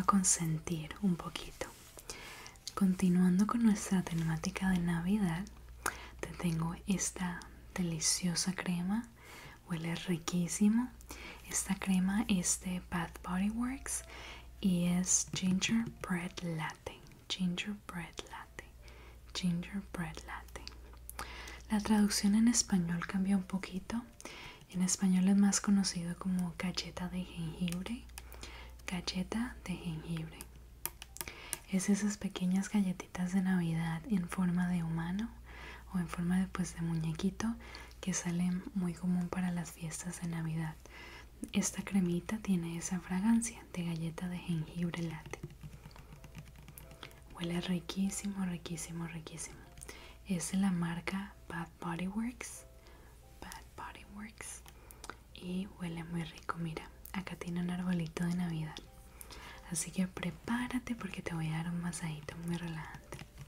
consentir un poquito. Continuando con nuestra temática de Navidad, te tengo esta deliciosa crema. Huele riquísimo. Esta crema es de Bath Body Works y es gingerbread latte. Gingerbread latte. Gingerbread latte. La traducción en español cambia un poquito. En español es más conocido como galleta de jengibre. Galleta de jengibre. Es esas pequeñas galletitas de Navidad en forma de humano o en forma de, pues, de muñequito que salen muy común para las fiestas de Navidad. Esta cremita tiene esa fragancia de galleta de jengibre latte. Huele riquísimo, riquísimo, riquísimo. Es de la marca Bath Body Works. Bath Body Works. Y huele muy rico. Mira, acá tiene un arbolito de Navidad. Así que prepárate porque te voy a dar un masajito muy relajante.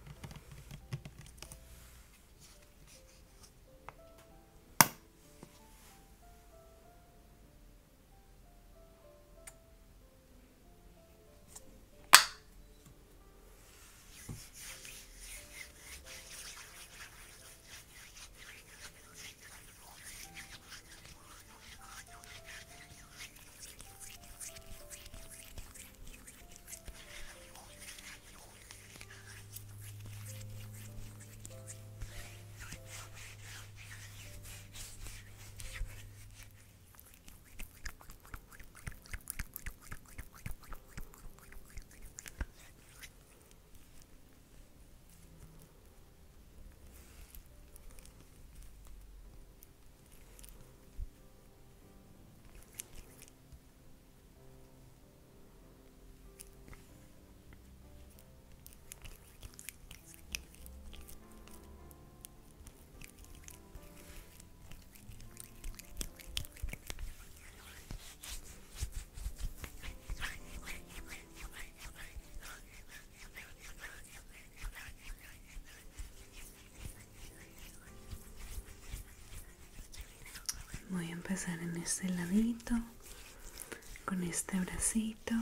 Voy a empezar en este ladito, con este bracito.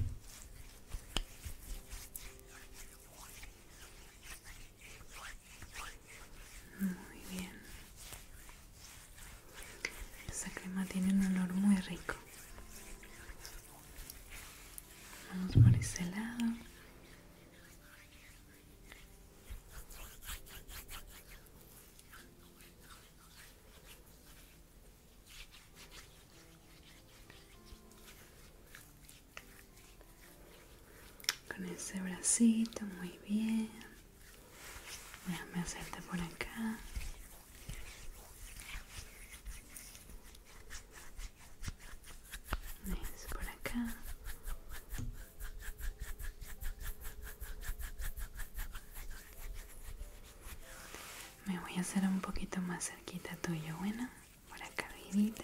Muy bien. Esta crema tiene un olor muy rico. Vamos por este lado. Con ese bracito, muy bien. Déjame hacerte por acá. Es por acá. Me voy a hacer un poquito más cerquita tuyo, bueno, por acá arribita.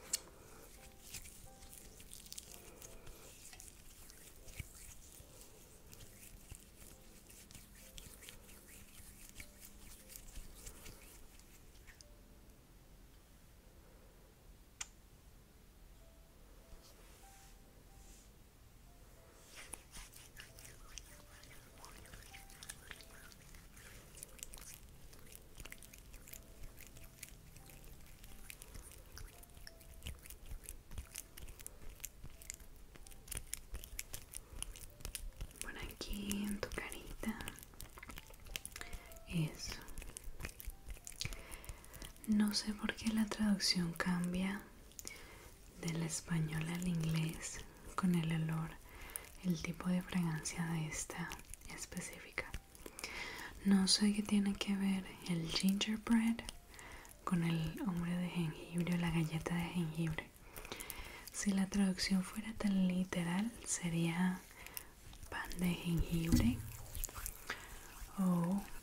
Por aquí en tu carita. Eso. No sé por qué la traducción cambia del español al inglés con el olor, el tipo de fragancia de esta específica. No sé qué tiene que ver el gingerbread con el hombre de jengibre o la galleta de jengibre. Si la traducción fuera tan literal, sería pan de jengibre o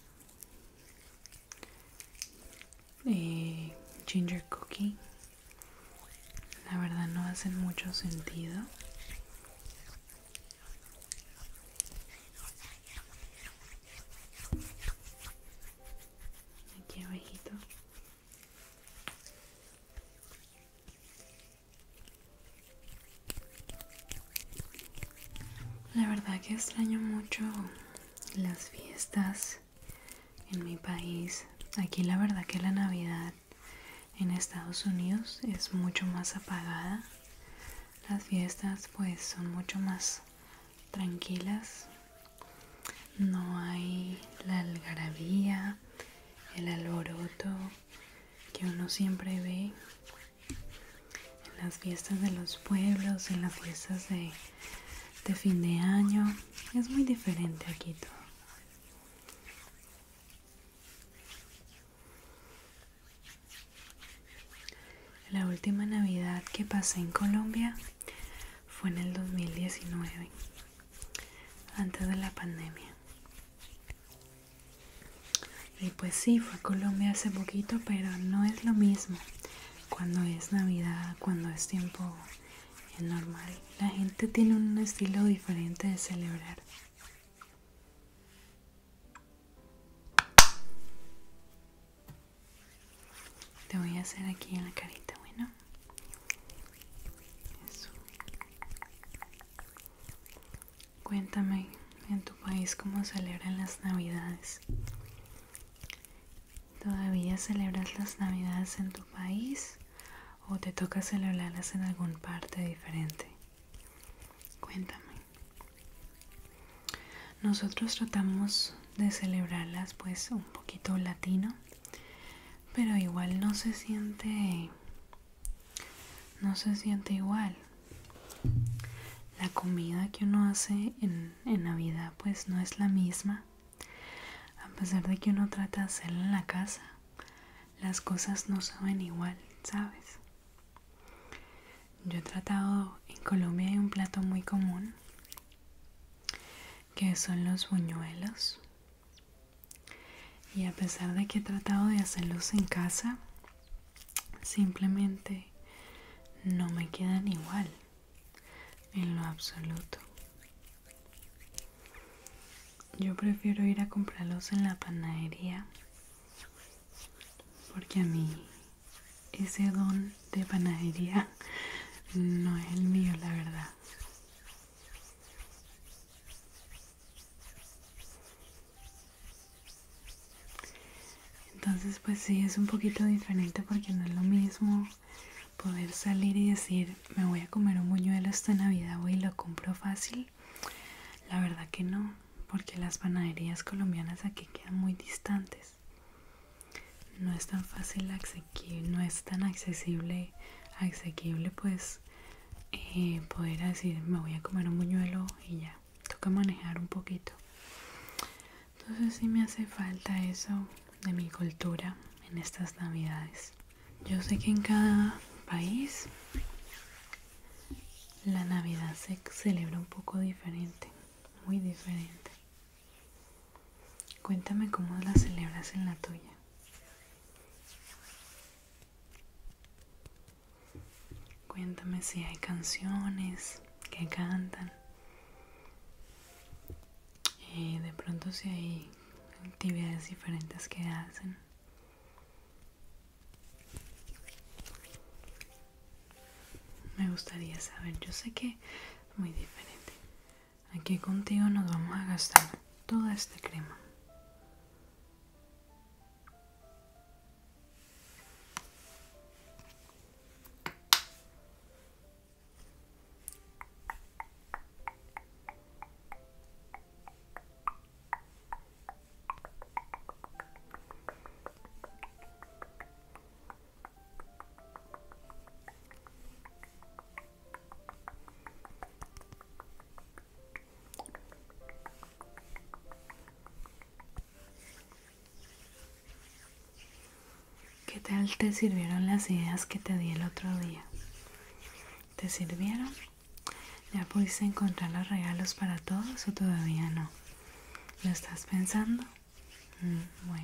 ginger cookie. La verdad no hacen mucho sentido. Aquí abajito. La verdad que extraño mucho las fiestas en mi país. Aquí la verdad que la Navidad en Estados Unidos es mucho más apagada. Las fiestas pues son mucho más tranquilas. No hay la algarabía, el alboroto que uno siempre ve en las fiestas de los pueblos, en las fiestas de fin de año. Es muy diferente aquí todo. La última Navidad que pasé en Colombia fue en el 2019, antes de la pandemia. Y pues sí, fue a Colombia hace poquito, pero no es lo mismo cuando es Navidad, cuando es tiempo normal. La gente tiene un estilo diferente de celebrar. Te voy a hacer aquí en la carita, bueno. Eso. Cuéntame en tu país cómo celebran las Navidades. ¿Todavía celebras las Navidades en tu país o te toca celebrarlas en alguna parte diferente? Cuéntame. Nosotros tratamos de celebrarlas pues un poquito latino, pero igual no se siente igual. La comida que uno hace en Navidad pues no es la misma. A pesar de que uno trata de hacerla en la casa, las cosas no saben igual, ¿sabes? Yo he tratado, en Colombia hay un plato muy común que son los buñuelos, y a pesar de que he tratado de hacerlos en casa, simplemente no me quedan igual en lo absoluto. Yo prefiero ir a comprarlos en la panadería porque a mí ese don de panadería no es el mío, la verdad. Entonces pues sí, es un poquito diferente porque no es lo mismo poder salir y decir me voy a comer un buñuelo esta Navidad, voy y lo compro fácil. La verdad que no, porque las panaderías colombianas aquí quedan muy distantes. No es tan fácil asequible, no es tan asequible pues poder decir me voy a comer un buñuelo y ya, toca manejar un poquito. Entonces sí me hace falta eso de mi cultura en estas Navidades. Yo sé que en cada país la Navidad se celebra un poco diferente, muy diferente. Cuéntame cómo la celebras en la tuya. Cuéntame si hay canciones que cantan, de pronto si hay actividades diferentes que hacen. Me gustaría saber, yo sé que es muy diferente. Aquí contigo nos vamos a gastar toda esta crema. ¿Qué tal te sirvieron las ideas que te di el otro día? ¿Te sirvieron? ¿Ya pudiste encontrar los regalos para todos o todavía no? ¿Lo estás pensando? Bueno,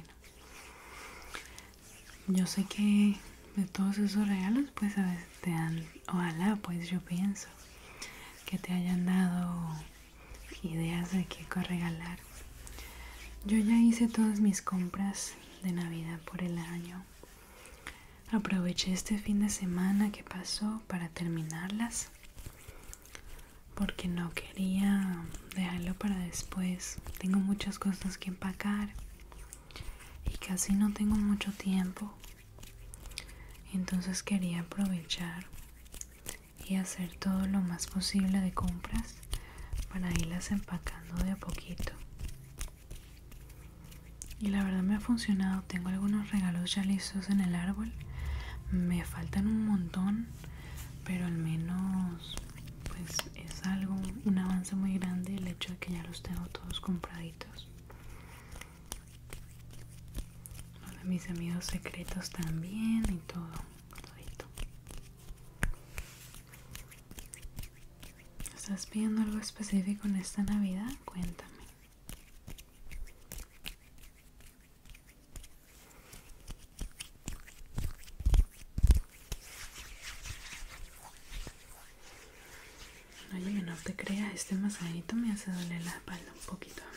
yo sé que de todos esos regalos pues a veces te dan, ojalá pues yo pienso que te hayan dado ideas de qué regalar. Yo ya hice todas mis compras de Navidad por el año. Aproveché este fin de semana que pasó para terminarlas porque no quería comida para después. Tengo muchas cosas que empacar y casi no tengo mucho tiempo. Entonces quería aprovechar y hacer todo lo más posible de compras para irlas empacando de a poquito. Y la verdad me ha funcionado. Tengo algunos regalos ya listos en el árbol. Me faltan un montón, pero al menos pues es algo, un avance muy grande el hecho de que ya los tengo todos compraditos. Los de mis amigos secretos también y todo, todito. ¿Estás pidiendo algo específico en esta Navidad? Cuéntame. Oye, no te creas, este masajito me hace doler la espalda un poquito a mí.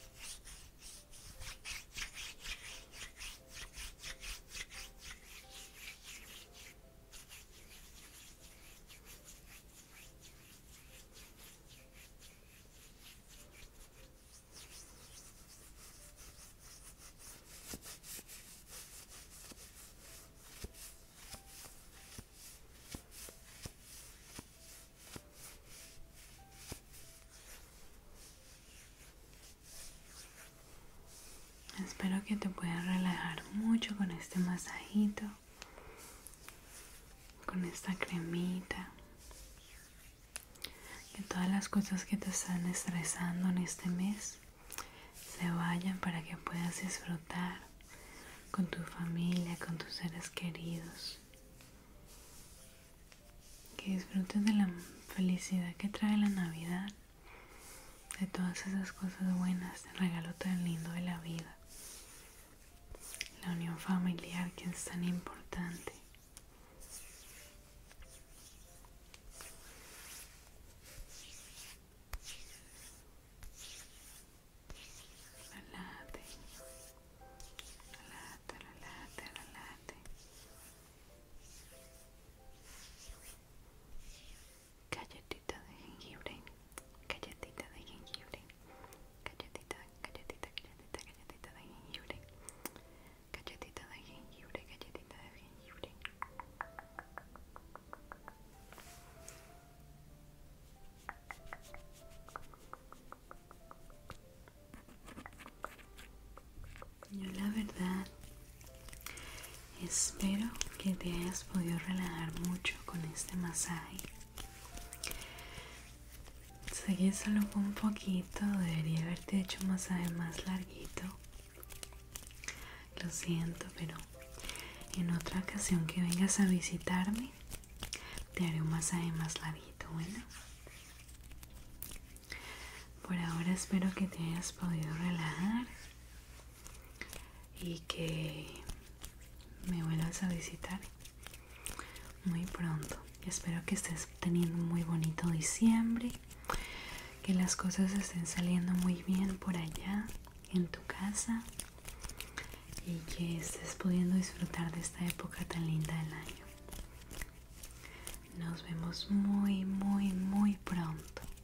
Espero que te puedas relajar mucho con este masajito, con esta cremita. Que todas las cosas que te están estresando en este mes se vayan para que puedas disfrutar con tu familia, con tus seres queridos. Que disfrutes de la felicidad que trae la Navidad, de todas esas cosas buenas, el regalo tan lindo de la vida, la unión familiar que es tan importante. Relájate, relájate, relájate, relájate. Galletita de jengibre, galletita de jengibre, galletita, galletita, galletita, galletita de jengibre, galletita de jengibre, galletita de jengibre. Yo la verdad espero que te hayas podido relajar mucho con este masaje. Sé que solo fue un poquito, debería haberte hecho un masaje más larguito. Lo siento, pero en otra ocasión que vengas a visitarme, te haré un masaje más larguito, bueno. Por ahora espero que te hayas podido relajar y que me vuelvas a visitar muy pronto. Espero que estés teniendo un muy bonito diciembre, que las cosas estén saliendo muy bien por allá en tu casa y que estés pudiendo disfrutar de esta época tan linda del año. Nos vemos muy, muy, muy pronto.